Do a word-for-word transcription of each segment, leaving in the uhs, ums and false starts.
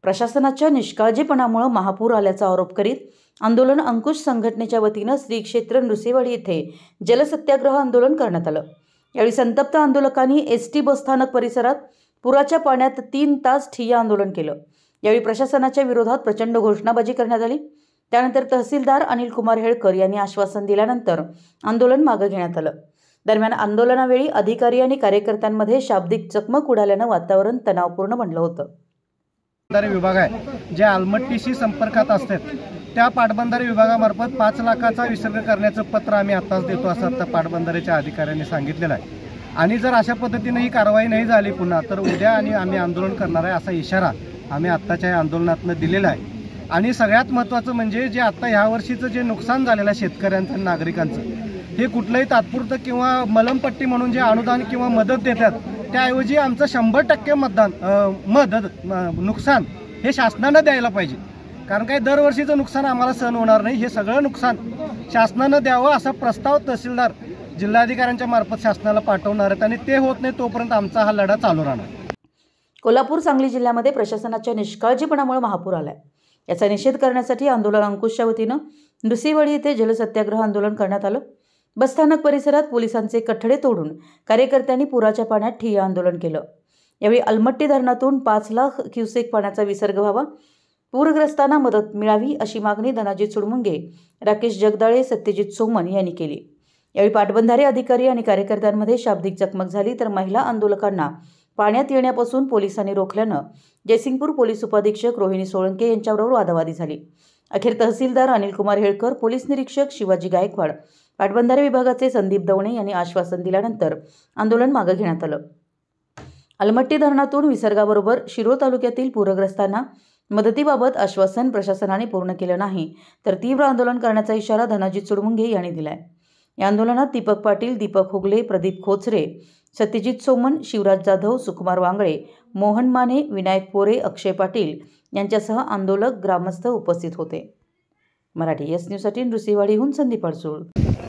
प्रशासनाच्या निष्काळजीपणामुळे महापूर आल्याचा आरोप करीत आंदोलन अंकुश संघटनेच्या वतीनं श्री क्षेत्र नृसिंहवाडी येथे जलसत्याग्रह आंदोलन करण्यात आलं। यावेळी संतप्त आंदोलकांनी एस टी बसस्थानक परिसरात पुराच्या पाण्यात तीन तास ठिय्या आंदोलन केलं। यावेळी प्रशासनाच्या विरोधात प्रचंड घोषणाबाजी करण्यात आली। त्यानंतर तहसीलदार अनिल कुमार हेळकर यांनी आश्वासन दिल्यानंतर आंदोलन मागे घेण्यात आलं। दरम्यान आंदोलनावेळी अधिकारी आणि कार्यकर्त्यांमध्ये शाब्दिक चकमक उडाल्यानं वातावरण तणावपूर्ण बनलं होतं। पाटबंधारे विभाग आहे जे आलमट्टीशी संपर्कात असतात त्या पाटबंधारे विभागामार्फत पाच लाखाचा विसर्ग करण्याचं पत्र आम्ही आत्ताच देतो असं आता पाटबंधारेच्या अधिकाऱ्यांनी सांगितलेलं आहे। आणि जर अशा पद्धतीने ही कारवाई नाही झाली पुन्हा तर उद्या आणि आम्ही आंदोलन करणार आहे असा इशारा आम्ही आत्ताच्या या आंदोलनातनं दिलेला आहे। आणि सगळ्यात महत्त्वाचं म्हणजे जे आता ह्या वर्षीचं जे नुकसान झालेलं आहे शेतकऱ्यांचं नागरिकांचं हे कुठलंही तात्पुरतं किंवा मलमपट्टी म्हणून जे अनुदान किंवा मदत देतात त्याऐवजी आमचं शंभर टक्के मतदान मदत नुकसान हे शासनानं द्यायला पाहिजे। कारण काय दरवर्षीचं नुकसान आम्हाला सहन होणार नाही, हे सगळं नुकसान शासनानं द्यावं असा प्रस्ताव तहसीलदार जिल्हाधिकाऱ्यांच्या मार्फत शासनाला पाठवणार आहेत आणि ते होत नाही तोपर्यंत आमचा हा लढा चालू राहणार। कोल्हापूर सांगली जिल्ह्यामध्ये प्रशासनाच्या निष्काळजीपणामुळे महापूर आलाय। याचा निषेध करण्यासाठी आंदोलन अंकुशच्या वतीनं नृसिंहवाडी येथे जलसत्याग्रह आंदोलन करण्यात आलं। बसस्थानक परिसरात पोलिसांचे कठडे तोडून कार्यकर्त्यांनी पुराच्या पाण्यात ठिय्या आंदोलन केलं। यावेळी अलमट्टी धरणातून पाच लाख क्युसेक पाण्याचा विसर्ग व्हावा, पूरग्रस्तांना मदत मिळावी अशी मागणी धनाजी चुडमुंगे, राकेश जगदाळे, सत्यजित सोमन यांनी केली। यावेळी पाटबंधारे अधिकारी आणि कार्यकर्त्यांमध्ये शाब्दिक चकमक झाली तर महिला आंदोलकांना पाण्यात येण्यापासून पोलिसांनी रोखल्यानं जयसिंगपूर पोलीस उपाधीक्षक रोहिणी सोळंके यांच्याबरोबर वादावादी झाली। अखेर तहसीलदार अनिल कुमार हेळकर, पोलीस निरीक्षक शिवाजी गायकवाड, पाटबंधारे विभागाचे संदीप दवणे यांनी आश्वासन दिल्यानंतर आंदोलन मागे घेण्यात आलं। अलमट्टी धरणातून विसर्गाबरोबर शिरोळ तालुक्यातील पूरग्रस्तांना मदतीबाबत आश्वासन प्रशासनाने पूर्ण केलं नाही तर तीव्र आंदोलन करण्याचा इशारा धनाजी चुडमुंगे यांनी दिलाय। या आंदोलनात दीपक पाटील, दीपक हुगले, प्रदीप खोचरे, सत्यजित सोमन, शिवराज जाधव, सुकुमार वांगळे, मोहन माने, विनायक पोरे, अक्षय पाटील यांच्यासह आंदोलक, ग्रामस्थ उपस्थित होते। मराठी एस न्यूजसाठी नृसिंहवाडीहून संदीप अडसूळ।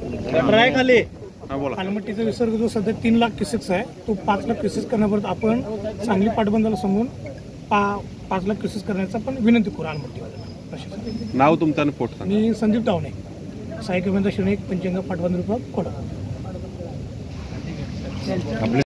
अलमट्टीचा विसर्ग जो सध्या तीन लाख क्युसेक्स आहे तो पाच लाख क्युसेक्स करण्यापर्यंत आपण सांगली पाटबंधाला सांगून पा पाच लाख क्युसेक्स करण्याचा पण विनंती करू। अलमट्टी नाव तुमचं पोट मी संदीप दवणे, सहाय्यक अभियंता श्रेणी पंचगंगा पाटबंधारे विभाग कोल्हापूर।